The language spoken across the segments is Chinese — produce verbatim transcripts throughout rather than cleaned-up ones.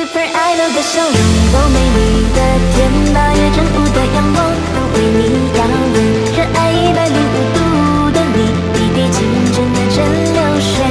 Super idol 的笑容，多美丽的天，八月正午的阳光都为你耀眼。热爱一百零五度的你，滴滴清纯的蒸馏水。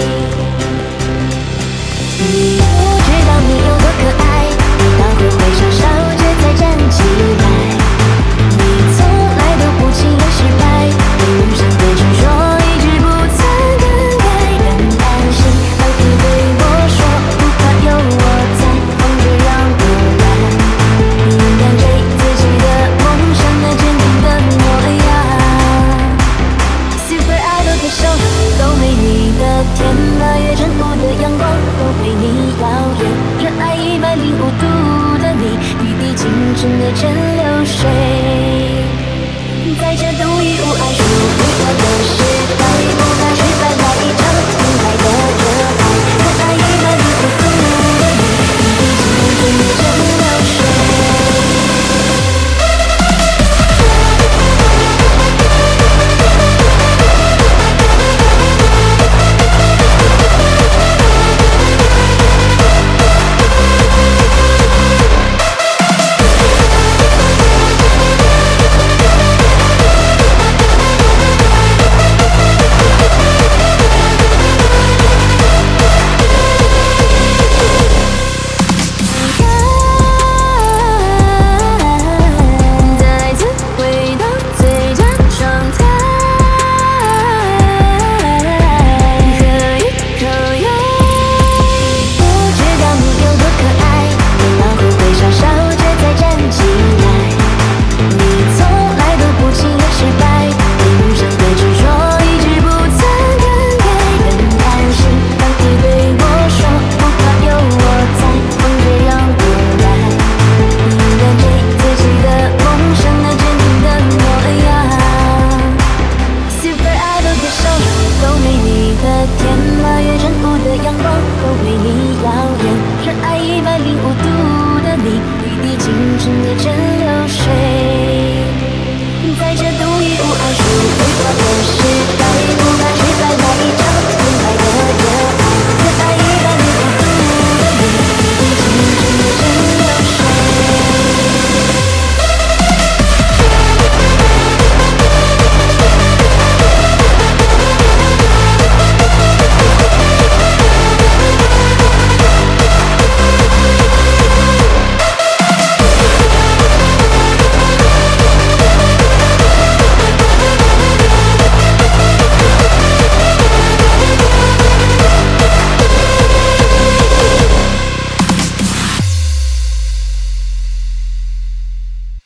你不知道你有多可爱，跌倒后会稍稍着再站起来。你从来都不轻言失败，对梦想的执着一直不曾更改。更担心当你对我说，不怕有我在，风就让我来。你勇敢追自己的梦想，那坚定的模样。Super idol 的笑容，都美丽的天，八月正午的阳光都为你耀眼。热爱一百零五度的你，滴滴清纯的真。